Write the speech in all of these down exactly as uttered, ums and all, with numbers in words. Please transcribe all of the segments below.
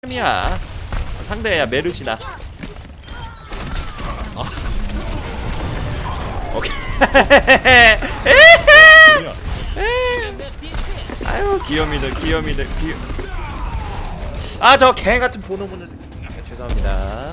템이야. 상대야 메르시나. 어. 오케이. 아유 귀염이들 귀염이들 귀. 아 저 개같은 번호 보는 새. 아, 죄송합니다.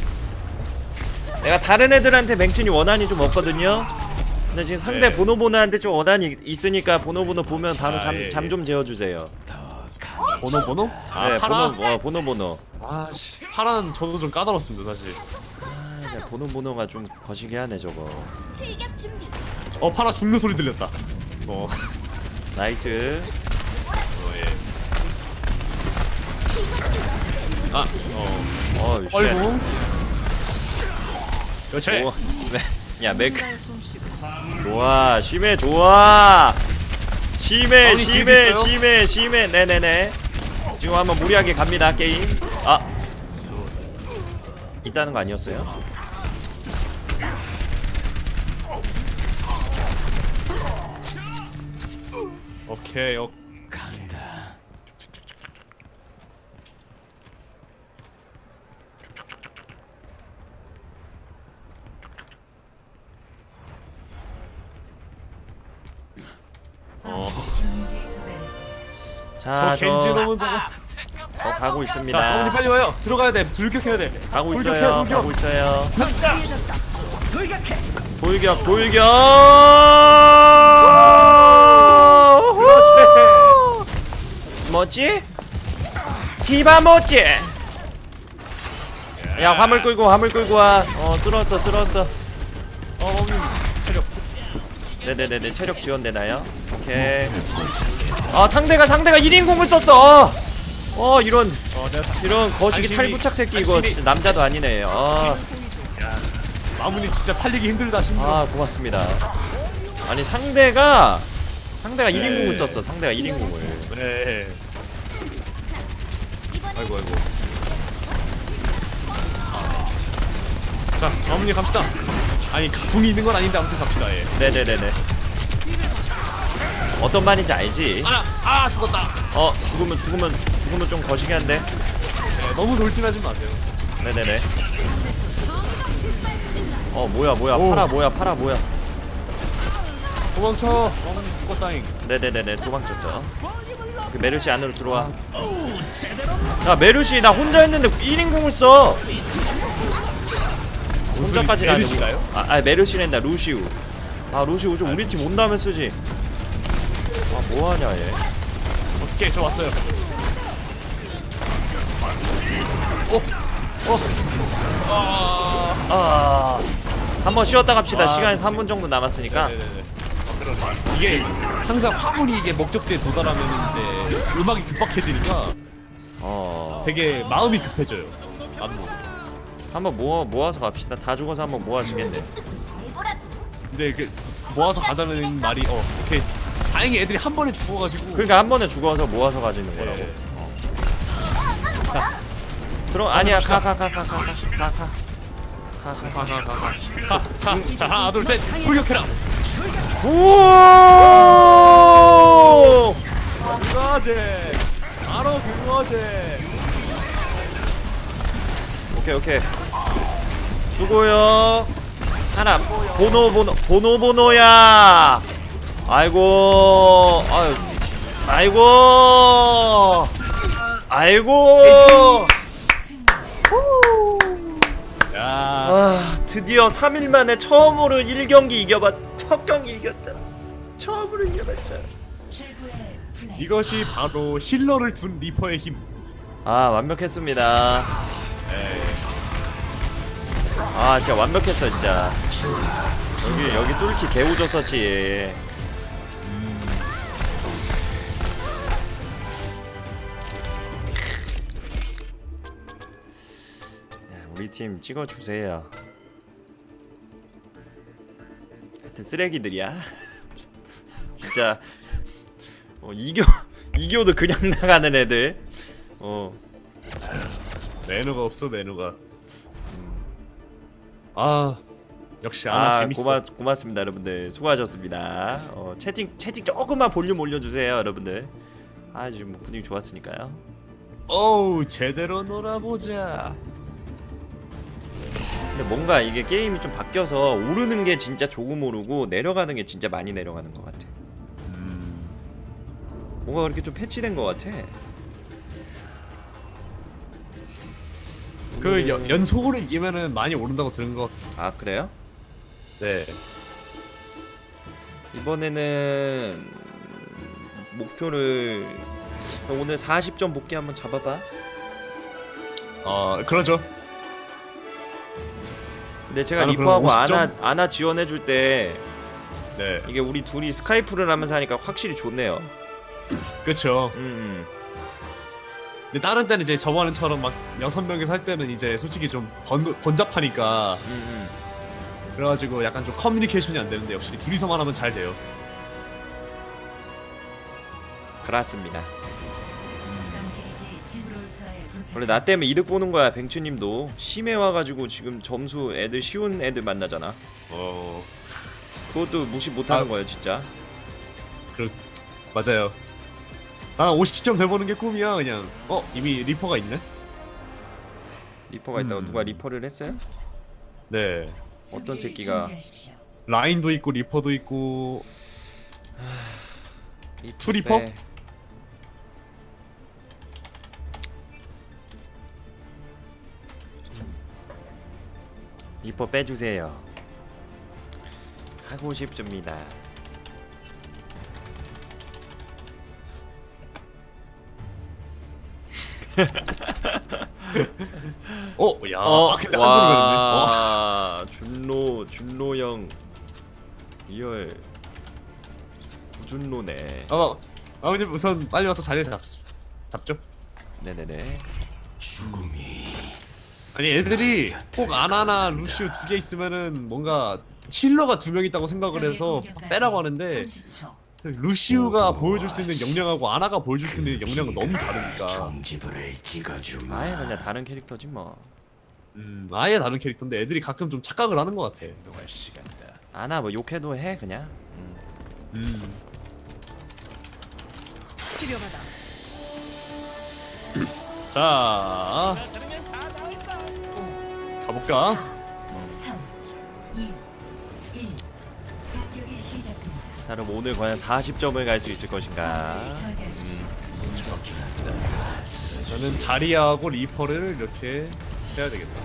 내가 다른 애들한테 맹친이 원한이 좀 없거든요. 근데 지금 상대 네. 보노보노한테 좀 원한이 있으니까 보노보노 보면 바로 잠 아, 잠 좀 예, 예. 재워주세요. 보노보노? 아, 네, 파라? 보노 어, 보노보노. 아씨, 파란 저도 좀 까다롭습니다 사실. 아, 보노보노가 좀 거시기 하네 저거. 어, 파라 죽는 소리 들렸다. 어, 나이스. 어 예. 아, 어, 어, 얼궁. 그렇지. 오, 네. 야 맥. 좋아, 심해 좋아. 심해 심해 심해 심해. 네네네. 지금 한번 무리하게 갑니다 게임. 아, 있다는 거 아니었어요? 오케이, 어. 간다. 어. 자, 저 겐지 저, 놈은 저거. 저 가고 있습니다. 자, 어머니 빨리 와요. 들어가야 돼. 돌격해야 돼. 가고 돌격해, 있어요. 돌격. 가고 있어요. 돌격해. 돌격, 돌격. 뭐지? 디바 뭐지? 야 화물 끌고 화물 끌고 와. 어 쓸었어 쓸었어. 어, 어머니 체력. 네네네네 체력 지원되나요? 오케이. 아 상대가 상대가 일 인공을 썼어. 어 이런 어, 내가 다- 이런 거시기 당신이- 탈부착 새끼 이거 당신이- 진짜 남자도 아니네. 아, 야, 마무리 진짜 살리기 힘들다 힘들어. 아 고맙습니다. 아니 상대가 상대가 일 인공을 썼어. 상대가 일 인공을. 그래. 아이고 아이고. 자, 어머니 갑시다. 아니 궁이 있는 건 아닌데 아무튼 갑시다. 예. 네네네네. 어떤 말인지 알지? 아, 아 죽었다. 어 죽으면 죽으면 죽으면 좀 거시기 한데. 네, 너무 돌진하지 마세요. 네네네. 어 뭐야 뭐야 오. 파라 뭐야 파라 뭐야. 도망쳐. 어머니 죽었다잉. 네네네네 도망쳤죠. 그 메르시 안으로 들어와. 야 메르시 나 혼자 했는데 일 인공을 써. 혼자까지는 아니고. 메르시가요? 아, 아 메르시랜다 루시우. 아 루시우 좀 우리 팀 온 다음에 쓰지. 아 뭐하냐 얘. 오케이, 저 왔어요. 어, 어, 아, 아 한번 쉬었다 갑시다. 아, 시간이 그치. 삼 분 정도 남았으니까. 네네네. 어, 그러네. 이게 항상 화물이 이게 목적지에 도달하면 이제 음악이 급박해지니까 어 되게 마음이 급해져요. 안무. 한번 모아 모아서 갑시다. 다 죽어서 한번 모아주겠네. 근데 이게 모아서 가자는 말이 어 오케이. 다행히 애들이 한 번에 죽어가지고. 그러니까 한 번에 죽어서 모아서 가지는 거라고. 네. 어. 자, 들어 아니야 가 갑시다. 가 가 가 가 가 가 가. 가, 가. 가, 가, 가, 가. 가, 가. 자, 하나, 둘, 셋. 돌격해라. 구호! 그거제. 바로 그거제. 오케이 오케이. 수고요. 하나 보노 보노 보노 보노야. 아이고 아유 아이고 아이고. 야. 아 드디어 삼 일 만에 처음으로 일 경기 이겨봤. 첫 경기 이겼다. 처음으로 이겨봤잖아. 이것이 바로 힐러를 둔 리퍼의 힘. 아 완벽했습니다. 에이. 아 진짜 완벽했어 진짜. 여기 여기 뚫기 개우졌었지. 음. 우리 팀 찍어주세요. 하여튼 쓰레기들이야. 진짜 어, 이겨 이겨도 그냥 나가는 애들. 어. 매너가 없어 매너가. 아 역시 아나 아 재밌어. 고마 고맙습니다 여러분들 수고하셨습니다. 어, 채팅 채팅 조금만 볼륨 올려주세요 여러분들. 아 지금 뭐 분위기 좋았으니까요. 어우 제대로 놀아보자. 근데 뭔가 이게 게임이 좀 바뀌어서 오르는 게 진짜 조금 오르고 내려가는 게 진짜 많이 내려가는 것 같아. 음. 뭔가 그렇게 좀 패치된 것 같아. 그 연, 연속으로 이기면은 많이 오른다고 들은 거. 아 그래요? 네. 이번에는 목표를 오늘 사십 점 복귀 한번 잡아봐. 어 그러죠. 근데 제가 나는 리퍼하고 그럼 오십 점? 아나 아나 지원해줄 때 네. 이게 우리 둘이 스카이프를 하면서 하니까 확실히 좋네요. 그쵸. 음. 근데 다른 때는 이제 저번처럼 막 여섯 명이서 할 때는 이제 솔직히 좀 번, 번잡하니까 음, 음. 그래가지고 약간 좀 커뮤니케이션이 안 되는데 역시 둘이서만 하면 잘 돼요. 그렇습니다. 원래 나 때문에 이득 보는 거야. 뱅추님도 심해 와가지고 지금 점수 애들 쉬운 애들 만나잖아. 어 그것도 무시 못하는 아. 거예요 진짜. 그 맞아요. 난 오십 점 돼보는 게 꿈이야 그냥. 어 이미 리퍼가 있네. 리퍼가 있다고 음. 누가 리퍼를 했어요? 네. 어떤 새끼가 라인도 있고 리퍼도 있고. 리퍼 투 리퍼? 빼. 리퍼 빼주세요. 하고 싶습니다. 어, 야, 어, 아, 근데 한 소리 걸렸네. 어. 와, 준로, 준로 형, 리얼 부준로네. 어, 아버님 우선 빨리 와서 자리를 잡, 잡죠. 네네네. 아니 애들이 꼭 아나나 루시우 두 개 있으면은 뭔가 힐러가 두 명 있다고 생각을 해서 빼라고 하는데 루시우가 보여줄 수 있는 역량하고 아나가 보여줄 수 있는 역량은 너무 다르니까. 아예 그냥 다른 캐릭터지 뭐. 음, 아예 다른 캐릭터인데 애들이 가끔 좀 착각을 하는 것 같아. 아나 뭐 욕해도 해 그냥. 음. 음. 치료받아. 자, 가볼까? 삼, 이, 일. 공격이 시작됩니다. 자 그럼 오늘 과연 사십 점을 갈 수 있을 것인가? 저지하십시오. 저는 자리하고 리퍼를 이렇게 해야 되겠다.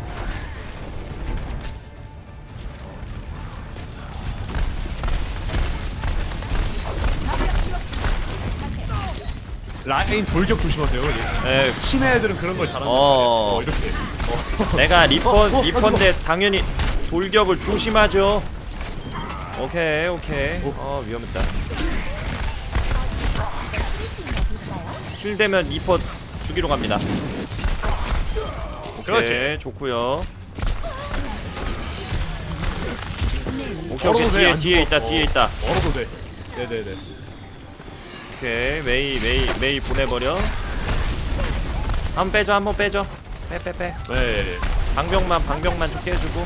라인 돌격 조심하세요. 에, 심해 애들은 그런 걸 잘하는 어. 어, 이렇게. 어. 내가 리퍼 어, 어, 리퍼인데 당연히 돌격을 조심하죠. 오케이 오케이. 어 위험했다. 힐 되면 리퍼 죽이러 갑니다. 오케이 그렇지. 좋고요. 오케이 걸어도 오케이 돼, 뒤에 안 뒤에 죽어. 있다 뒤에 어. 있다. 멀어도 돼. 네네네. 오케이 메이 메이 메이 보내버려. 한번 빼줘 한번 빼줘. 빼 빼 빼. 네. 방벽만 방벽만 좀 깨주고.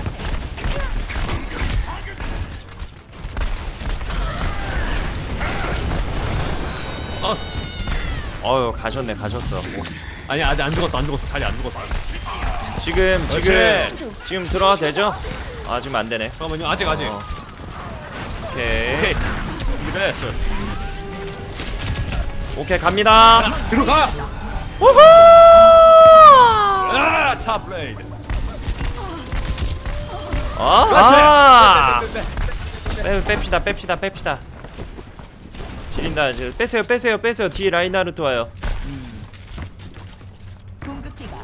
아, 어휴 가셨네 가셨어. 아니 아직 안 죽었어 안 죽었어 자리 안 죽었어. 지금 그렇지. 지금 지금 들어가도 되죠? 아 지금 안 되네. 잠깐만요 아직 아직. 어. 오케이. 오케이. 준비됐어. 오케이 갑니다. 들어가. 우후! 아, 탑 블레이드. 아! 네, 네, 네, 네. 빼 뺍시다 뺍시다 뺍시다. 지린다. 지금 빼세요 빼세요 빼세요. 뒤에 라인하르트 와요. 공격기가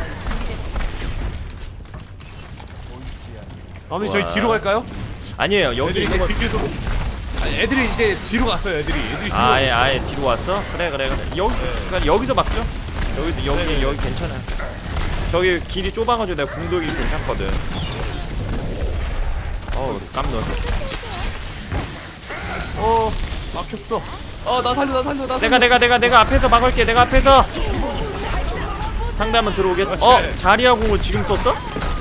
아버님 저희 와. 뒤로 갈까요? 아니에요 여기 애들이 있는 이제 거. 뒤로. 아니 애들이 이제 뒤로 갔어요 애들이. 애들이 뒤로 아예 갔어. 아예 뒤로 왔어? 그래 그래 그래. 여기 그러니까 여기서 막죠. 여기 여기 네네. 여기 괜찮아. 저기 길이 좁아가지고 내가 궁돌기 괜찮거든. 어우 깜놀. 어 막혔어. 어나 살려 나 살려 나 살려. 내가 내가 내가 내가 앞에서 막을게. 내가 앞에서. 상대하면 들어오겠. 그렇지. 어 자리야 궁을 지금 썼어?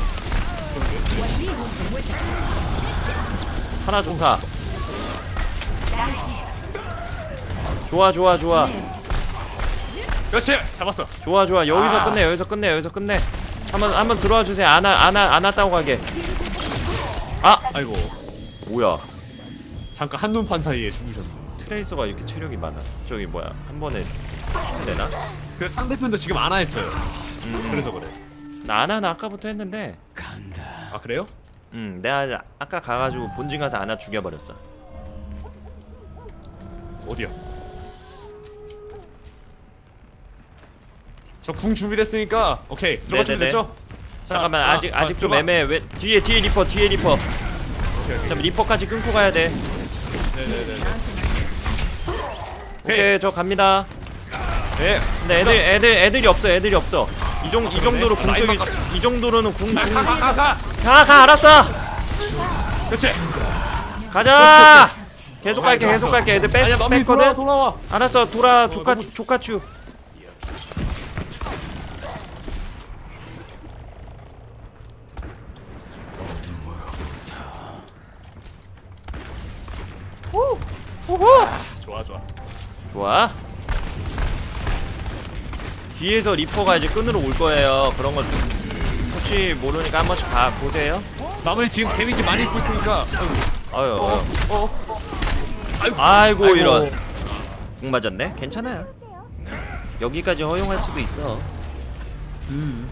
하나 좋다. 좋아 좋아 좋아. 그렇지 잡았어. 좋아 좋아 여기서 아. 끝내 여기서 끝내 여기서 끝내. 한번 한번 들어와 주세요. 안아 안아 안아 따고 가게. 아 아이고 뭐야? 잠깐 한눈판 사이에 죽으셨네. 트레이서가 이렇게 체력이 많아. 저기 뭐야 한 번에 해야 되나? 그 상대편도 지금 안 했어요. 음. 그래서 그래. 나 안하는 아까부터 했는데. 아 그래요? 음 내가 아까 가가지고 본진 가서 안아 죽여버렸어. 어디야? 저 궁 준비됐으니까 오케이 들어가 주면 네네네. 됐죠? 자, 잠깐만 아, 아직 아, 아직 좀 들어가. 애매해. 왜 뒤에 뒤에 리퍼 뒤에 리퍼. 오케이 오케이. 잠 리퍼까지 끊고 가야 돼. 네네네. 오케이 저 갑니다. 네. 근데 애들 애들 애들이 없어 애들이 없어. 이 정 이 정도로 아, 궁속이 라인만 이 정도로는 궁궁 가가가. 가가 알았어. 그렇지. 가자. 계속 어, 갈게 많이 계속 들어왔어. 갈게. 애들 뺐 아니야 맘이 돌아와 뺐거든. 돌아와. 알았어 돌아 조카 너무- 조카추. 아, 좋아 좋아. 좋아. 뒤에서 리퍼가 이제 끈으로 올 거예요. 그런 거 혹시 모르니까 한 번씩 봐 보세요. 마무리 지금 데미지 많이 입고 있으니까. 아유. 어 아유. 어. 아이고, 아이고. 이런. 궁 맞았네. 괜찮아요. 여기까지 허용할 수도 있어. 음.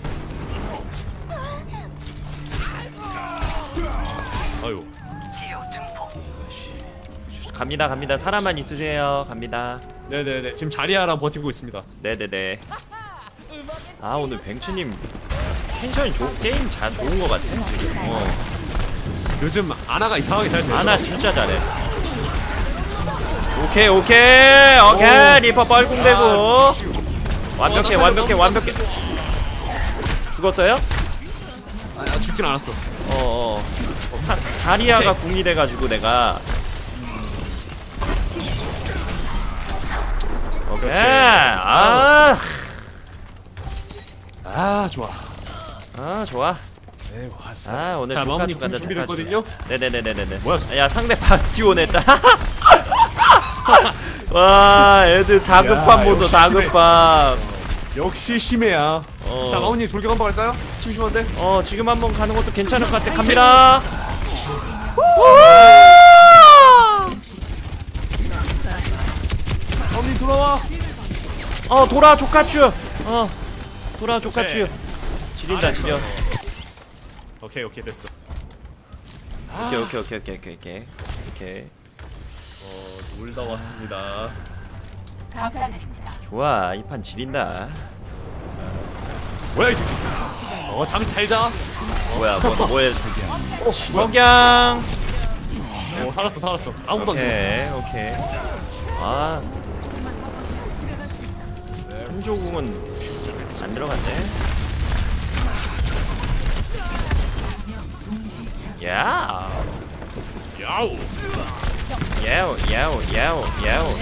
아유. 갑니다 갑니다. 사람만 있으세요. 갑니다. 네네네. 지금 자리하랑 버티고 있습니다. 네네네. 아 오늘 뱅츠님 텐션이 좋 게임 잘 좋은 것 같아. 지금. 어. 요즘 아나가 이상하게 잘 되더라. 아나 진짜 잘해. 오케이 오케이 오케이 오. 리퍼 뻘궁대고 아, 완벽해 어, 나 완벽해 살려, 완벽해. 죽었어요? 아, 죽진 않았어. 어어. 자리아가 오케이. 궁이 돼가지고 내가. 오케이. 그렇지. 아, 아 좋아. 아 좋아. 네 왔어. 아 오늘 자 마무리 조카 궁 축하다, 준비됐거든요. 네네네네네. 뭐야? 야 상대 바스티온 했다. 와 애들 다급함 야, 보소 역시 다급함. 역시 심해야. 어. 자 마무리 돌격 한번 갈까요? 심심한데? 어 지금 한번 가는 것도 괜찮을 것 같아. 갑니다. 마무리 돌아와. 어 돌아 조카츄. 어 돌아 조카츄. 오케이. 지린다 지려. 오케이 오케이 됐어. 오케이 오케이 오케이 오케이 오케이 오케이 오케이. 어 놀다 왔습니다. 좋아 이 판 지린다. 뭐야 이 새끼. 어잠 잘 자. 뭐야 뭐 뭐해. 석양. 어 살았어 살았어. 아무도 안 죽었어. 오케이 오케이. 아 한조궁은 안 들어갔네. 야 야우. 야오 야오 야오 야오.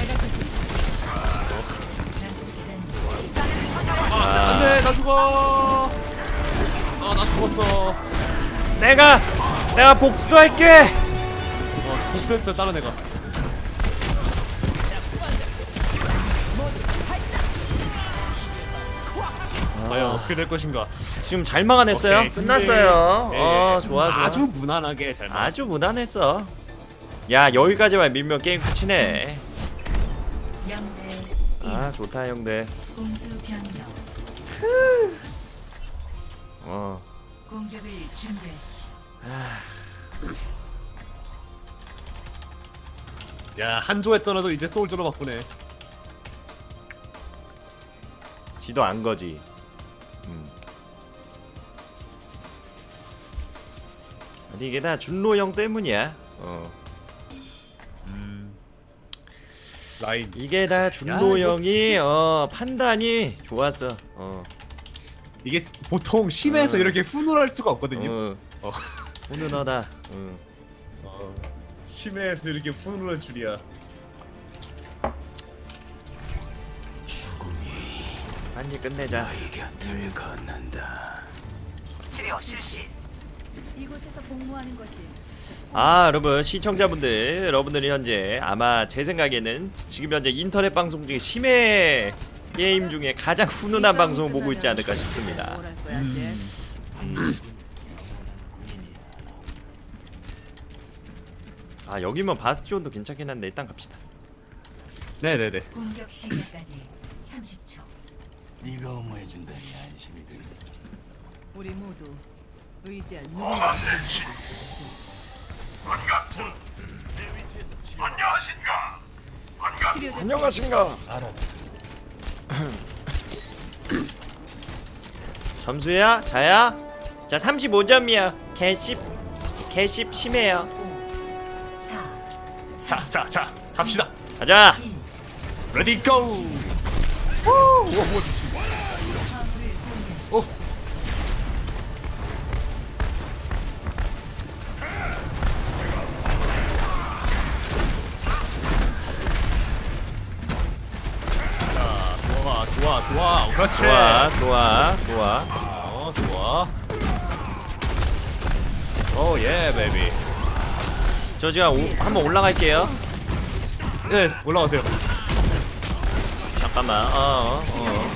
아 안돼 나 죽어. 아 나 죽었어. 내가 내가 복수할게. 어 복수했어 다른 애가. 과연 어떻게 될 것인가? 지금 잘 막아냈어요. 오케이, 승리. 끝났어요. 예, 어 예. 좋아 좋아. 아주 무난하게 잘 막았어. 아주 무난했어. 야 여기까지만 밀면 게임 끝이네. 영대 아 좋다 형들. 공수 변경. 어 공격을 준비하십시오. 야 한조 했더라도 이제 소울저로 바꾸네. 지도 안 거지. 음. 근데 이게 다 준로 형 때문이야. 어 라인. 이게 다 준로 야, 이거- 형이 어 판단이 좋았어. 어. 이게 보통 심해서 어. 이렇게 훈훈할 수가 없거든요. 어. 어. 훈훈하다. 응. 어. 심해서 이렇게 훈훈할 줄이야. 빨리 끝내자. 이곳에서 복무하는 것이 아 여러분 시청자분들 여러분들이 현재 아마 제 생각에는 지금 현재 인터넷 방송 중에 심해 게임 중에 가장 훈훈한 방송을 보고 있지 않을까 싶습니다. 뭐랄 거야, 쟤. 음. 아 여기면 바스티온도 괜찮긴 한데 일단 갑시다. 네네네. 공격 시작까지 삼십 초. 네가 어머해준다니 안심이 들. 우리 모두 의지할 누군가. 치료제 안녕하신가. 점수야? 자야? 자 삼십오 점이야. 개십 개십 심해요. 자, 자, 자, 갑시다. 가자. 레디 고. 오, 오, 뭐 미친. 오. 자, 좋아, 좋아, 좋아. 그렇지. 좋아 좋아 좋아. 어, 좋아. 오, 예, 베이비. 저 지금 오, 한번 올라갈게요. 네, 올라가세요. 잠깐만. 어, 어, 어.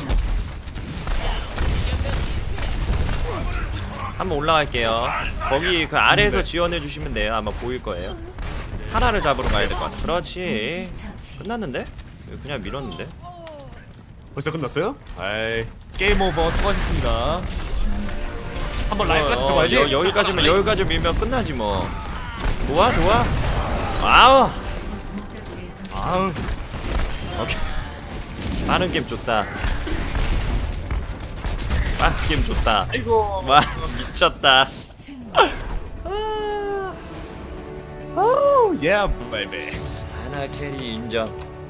한번 올라갈게요. 거기 그 아래에서 네. 지원해 주시면 돼요. 아마 보일 거예요. 하나를 잡으러 가야 될 것 같아. 그렇지. 끝났는데? 그냥 밀었는데. 벌써 끝났어요? 아이, 게임 오버. 수고하셨습니다. 한번 라이브 같이 어, 적어야지. 여, 여기까지만 여기까지 밀면 끝나지 뭐. 좋아 좋아. 와우. 아우. 오케이. 빠른 게임 좋다. 빠른 게임 좋다. 아이고. 와 미쳤다. 오, 예, 베이비. 하나 캐리 인정.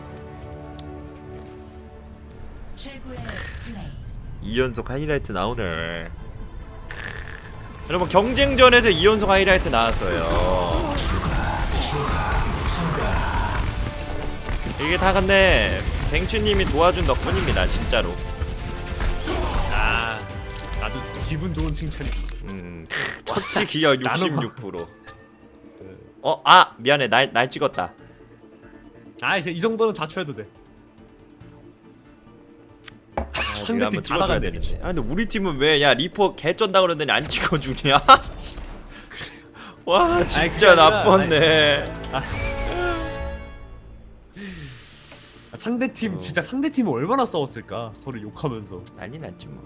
최고의 플레이. 이 연속 하이라이트 나오네. 여러분 경쟁전에서 이 연속 하이라이트 나왔어요. 이게 다 근데 뱅츠님이 도와준 덕분입니다 진짜로. 아, 아주 기분 좋은 칭찬이. 음, 첫치 기여 나는 육십육 퍼센트. 어, 아 미안해 날, 날 찍었다. 아, 이 정도는 자초해도 돼. 아, 상대팀 네가 한번 다 찍어줘야 나가야 되는데. 되겠지. 아 근데 우리 팀은 왜 야 리퍼 개쩐다 그러더니 안 찍어주냐? 와 진짜 그게 아니라, 나빴네. 상대 팀 어. 진짜 상대 팀은 얼마나 싸웠을까? 서로 욕하면서. 난리 났지 뭐.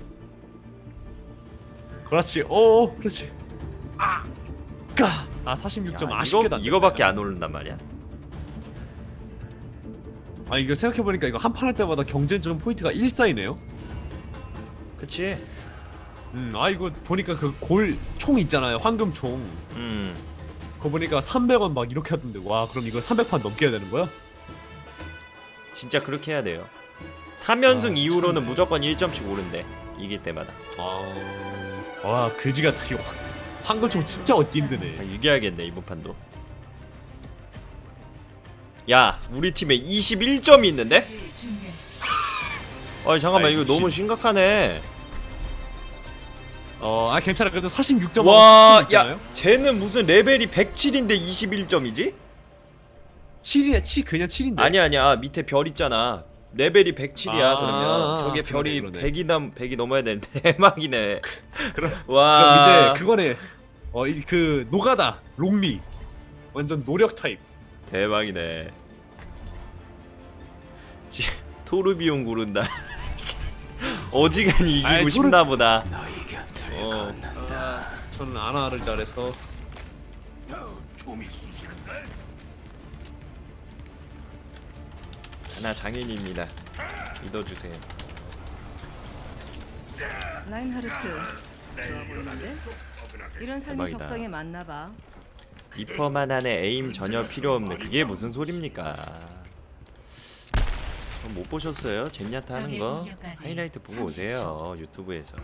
그렇지. 오, 그렇지. 아, 까. 아, 사십육 점 야, 아쉽게 이거 다. 이거밖에 안 오른단 말이야. 아, 이거 생각해 보니까 이거 한 판 할 때마다 경쟁전 포인트가 일 쌓이네요. 그치? 음, 아 이거 보니까 그 골 총 있잖아요. 황금 총. 음. 그거 보니까 삼백 원 막 이렇게 하던데. 와, 그럼 이거 삼백 판 넘게 해야 되는 거야? 진짜 그렇게 해야 돼요. 삼 연승 아, 이후로는 참네. 무조건 일 점씩 오른대. 이길 때마다. 아, 와, 그지 같아. 황금 총 진짜 얻기 아, 힘드네. 이겨야겠네 이번 판도. 야 우리 팀에 이십일 점이 있는데? 준비하십시오. 어 잠깐만 아이, 이거 미친. 너무 심각하네. 어, 아 괜찮아. 그래도 사십육 점 와, 있잖아요. 야, 쟤는 무슨 레벨이 백칠인데 이십일 점이지? 칠이야, 칠 그냥 칠인데. 아니 아니야. 밑에 별 있잖아. 레벨이 백칠이야. 아, 그러면 아, 저게 그러네, 별이 그러네. 백이 넘 백이 넘어야 되는데 대박이네. 그럼 와. 그럼 이제 그거네. 어, 이 그 노가다 롱리. 완전 노력 타입. 대박이네. 지, 토르비온 고른다. 어지간히 이기고 아이, 토르- 싶나 보다. 너희 곁을 어. 건넌다. 저는 아나를 잘해서. 좀이 쑤시는데. 하나 장인입니다. 믿어주세요. 라인하르트 좋아 보이는데? 이런 삶이 대박이다. 적성에 맞나 봐. 리퍼만 하네. 에임 전혀 필요 없네. 그게 무슨 소립니까? 어, 못 보셨어요? 젠야타 하는 거? 하이라이트 보고 오세요. 유튜브에서.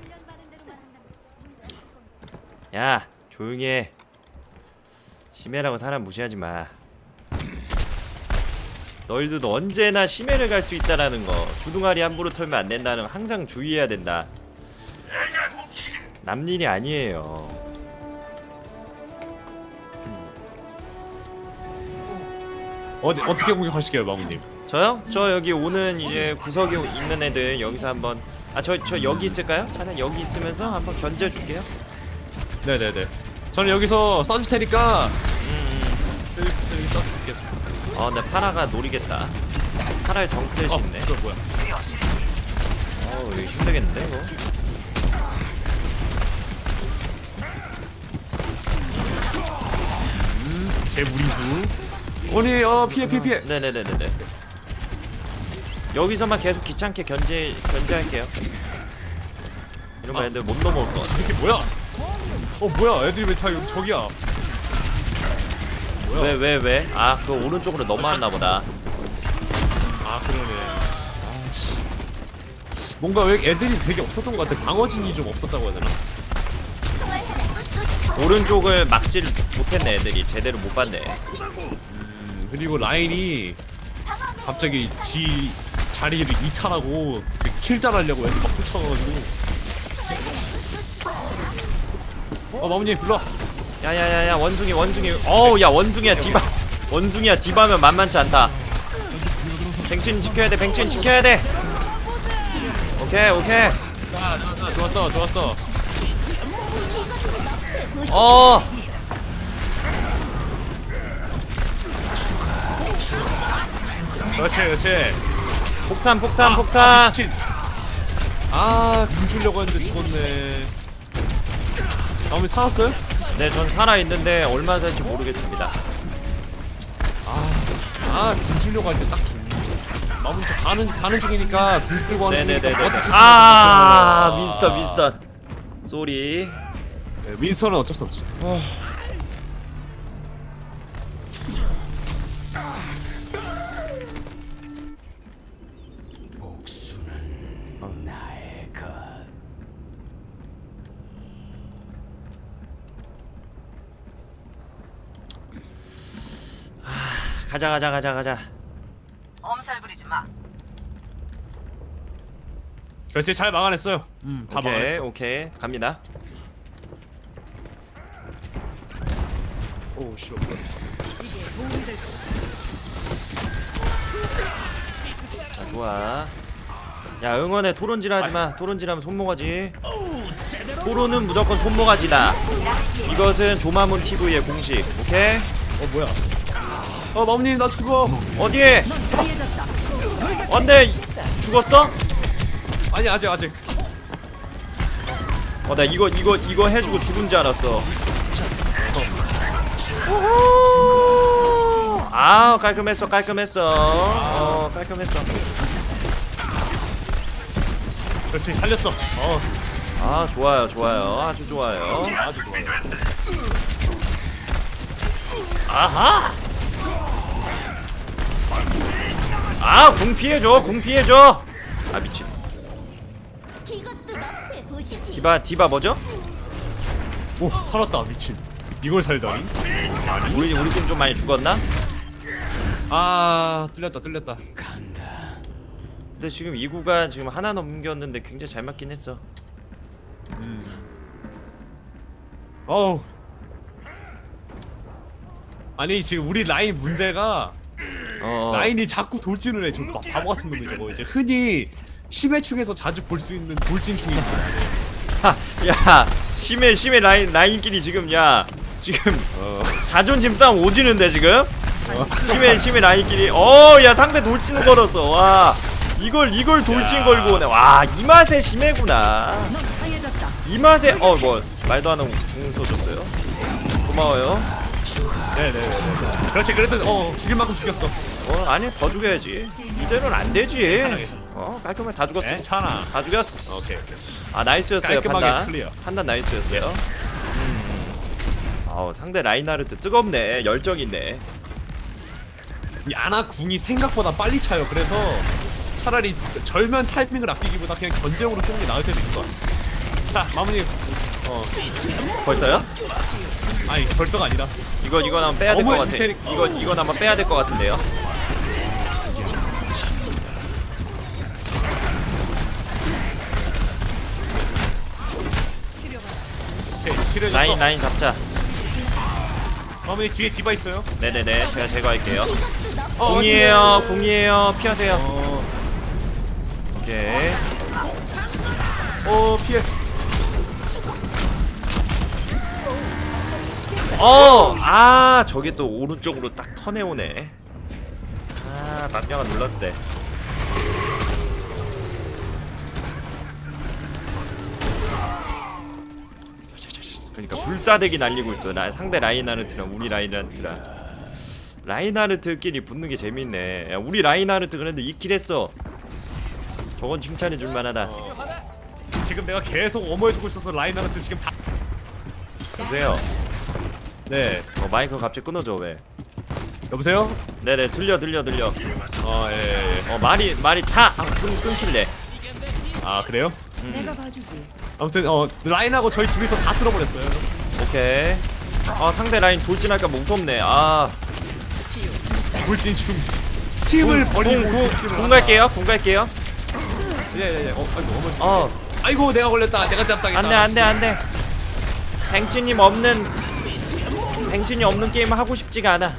야 조용히 해. 심해라고 사람 무시하지 마. 너희들도 언제나 심해를 갈 수 있다라는 거, 주둥아리 함부로 털면 안 된다는 거 항상 주의해야 된다. 남 일이 아니에요. 어디 어떻게 공격하실게요, 마무님? 저요? 저 여기 오는 이제 구석에 있는 애들 여기서 한번 아 저 저 여기 있을까요? 차라리 여기 있으면서 한번 견제해줄게요. 네네네. 저는 여기서 써줄 테니까 음, 여기, 여기 써줄겠습니다. 어, 근데 파라가 노리겠다. 파라의 정크렛이 어, 있네. 이거 뭐야? 어, 이거 힘들겠는데 이거? 개무리수. 오니 어 피해 피해 피해. 네네네네네. 여기서만 계속 귀찮게 견제 견제할게요. 이러면 아. 애들 못 넘어올 거. 이 새끼 뭐야? 어 뭐야? 애들이 왜 다 여기 저기야? 뭐야? 왜 왜 왜? 아, 그 오른쪽으로 넘어왔나 보다. 아 그러네. 아씨. 뭔가 왜 애들이 되게 없었던 것 같아. 방어진이 좀 없었다고 해야 되나? 오른쪽을 막질 못했네 애들이. 제대로 못 봤네. 음, 그리고 라인이 갑자기 지 자리를 이탈하고 킬달하려고 애들 막 쫓아가가지고. 어 마무님 일로 와. 야야야야 원숭이 원숭이. 어우 야 원숭이야 디바. 원숭이야 디바면 만만치 않다. 뱅친 지켜야 돼. 뱅친 지켜야 돼. 오케이 오케이. 자, 자, 자, 좋았어 좋았어. 어. 그렇지 그렇지. 폭탄 폭탄 아, 폭탄. 아, 미친. 아, 군 주려고 했는데 죽었네. 마무리 살았어요? 네, 전 살아 있는데 얼마 살지 모르겠습니다. 아, 군 주려고 할 때 딱 죽네. 마무리 저 가는 가는 중이니까 군 끌고 하는 네네네네. 중이니까 어떻게 쓸 아, 수가 윈스턴 없어. 윈스턴. 쏘리. 네, 윈스턴은 어쩔 수 없지. 어. 복수는 나의 것. 가자 가자 가자 가자. 엄살 부리지 마. 그렇지 잘 막아냈어요. 음, 다 오케이 막아냈어. 오케이 갑니다. 오, 씨. 자 좋아. 야 응원해. 토론질 하지마. 토론질하면 손모가지. 토론은 무조건 손모가지다. 이것은 조마문 티비의 공식. 오케이. 어, 뭐야? 어, 마무님 나 죽어. 어디에? 강해졌다. 안돼. 죽었어? 아니 아직 아직. 어 나 이거 이거 이거 해주고 죽은 줄 알았어. 아 깔끔했어 깔끔했어. 어 깔끔했어. 그렇지 살렸어. 어, 아 좋아요 좋아요 아주 좋아요. 아주 좋아요. 아하. 아 궁 피해줘 궁 피해줘. 아 미친. 이것도 너프에 보시지. 디바 디바 뭐죠? 오, 살았다 미친. 이걸 살다니? 우리 우리 팀 좀 많이 죽었나? 아, 뚫렸다 뚫렸다. 간다. 근데 지금 이 구가 지금 하나 넘겼는데 굉장히 잘 맞긴 했어. 어우. 아니 지금 우리 라인 문제가 어. 라인이 자꾸 돌진을 해. 저 바- 바보 같은 놈이 저거. 이제 흔히 심해충에서 자주 볼 수 있는 돌진충입니다. 하, 야 심해 심해 라인 라인끼리 지금 야 지금 어. 자존심 싸움 오지는데 지금. 심해 심해 라인끼리. 어야 상대 돌진 걸었어. 와 이걸 이걸 돌진 걸고 오네. 와 이 맛에 심해구나. 넌 강해졌다. 이 맛에 어 뭐 말도 안 하고 궁 쏘셨어요? 고마워요. 네네. 그렇지 그래도 어 죽일 만큼 죽였어. 어 아니 더 죽여야지. 이대로는 안 되지. 어 깔끔하게 다 죽었어. 괜찮아. 다 죽였어. 오케이. 아 나이스였어요. 깔끔하게 판단. 클리어. 판단 나이스였어요. 예스. 음. 아우 상대 라인하르트 뜨겁네. 열정 있네. 이 아나 궁이 생각보다 빨리 차요. 그래서 차라리 절면 타이밍을 아끼기보다 그냥 견제용으로 쓰는 게 나을 때도 있을 것 같아. 자 마무리. 어 벌써요? 아니 벌써가 아니라. 이거 이건 한번 빼야 될 것 어머니 같아. 테니까. 이건 이건 한번 빼야 될 것 같은데요. 오케이 치료해줬어. 라인 라인 잡자. 어머니 뒤에 디바 있어요. 네네네 제가 제거할게요. 이것도 너프. 어, 궁이에요 궁이에요 피하세요. 어, 오케이. 어 피해. 어! 아 저게 또 오른쪽으로 딱 턴해오네. 아 남녀가 눌렀대. 그러니까 불사대기 날리고 있어. 나 상대 라인하르트랑 우리 라인하르트랑. 라인하르트끼리 붙는 게 재밌네. 야, 우리 라인하르트 그래도 이 킬 했어. 저건 칭찬해 줄 만하다. 지금 내가 계속 어머해주고 있어서 라인하르트 지금 다. 여보세요. 네. 어 마이크 갑자기 끊어져 왜? 여보세요? 네네 들려 들려 들려. 어 예. 예, 예. 어 말이 말이 다 아, 끊, 끊길래. 아 그래요? 내가 봐주지. 아무튼 어 라인하고 저희 둘이서 다 쓸어버렸어요. 오케이. 아 상대 라인 돌진할까 무섭네. 아. 돌진 춤. 팀을 버리고 돌진을 궁 갈게요. 궁 갈게요. 예예예. 어 아이고 어머. 어. 아이고 내가 걸렸다. 내가 잡당했다. 안돼 안돼 안돼. 뱅치님 없는 뱅치님 없는 게임을 하고 싶지가 않아.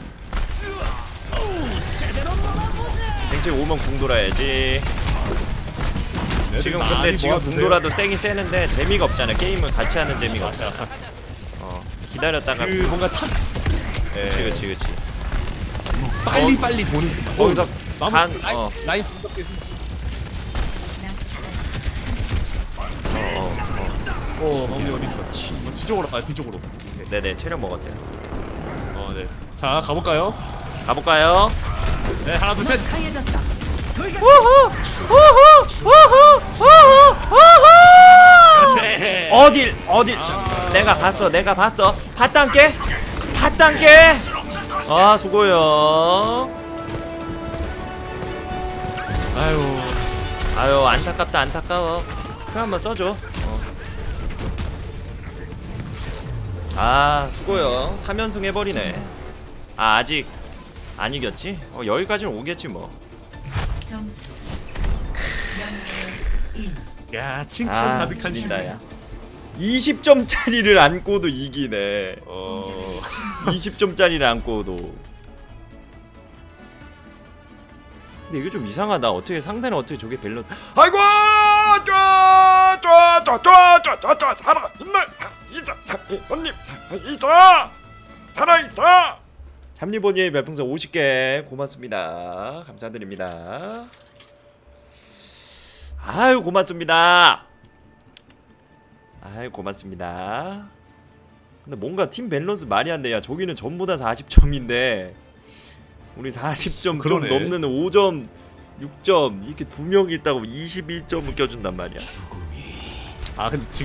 뱅치 오면 궁 돌아야지. 지금 근데 지금 궁 돌아도 세긴 세는데 재미가 없잖아. 게임을 같이 하는 재미가 없잖아. 어 기다렸다가 그 뭔가 탑. 그치 그치 그치. 빨리 빨리 도는. 거기서 나무 간 라인 어. 라인 분석했습니다. 어, 어, 어 마무리 어디 있어? 어, 뒤쪽으로 아 뒤쪽으로. 어. 네네 체력 먹었어요. 어 네. 자 가볼까요? 가볼까요? 네 하나 둘 셋. 강해졌다. 어딜 어딜 내가 봤어 내가 봤어 봤단께 봤단께. 아 수고요. 아유. 아유 안타깝다 안타까워. 그 한번 써줘. 어. 아 수고요. 삼 연승 해버리네. 아 아직 안 이겼지? 어 여기까지는 오겠지 뭐. 점수 영 대 일. 야 칭찬 아 가득한 진다 시간. 야. 이십 점짜리를 안고도 이기네. 어. 이십 점짜리를 안고도. 근데 이게 좀 이상하다. 어떻게 상대는 어떻게 저게 밸런스. 아이고 쫙쫙쫙쫙쫙쫙 살아있네. 이자 삼리본님 살아있어 살아있어. 삼리본님 별풍선 오십 개 고맙습니다. 감사드립니다. 아유 고맙습니다. 아유 고맙습니다. 근데 뭔가 팀 밸런스 말이 안 돼. 야 저기는 전부 다 사십 점인데 우리 사십 점 좀 그러네. 넘는 오 점, 육 점 이렇게 두 명 있다고 이십일 점을 껴준단 말이야. 아 근데 지금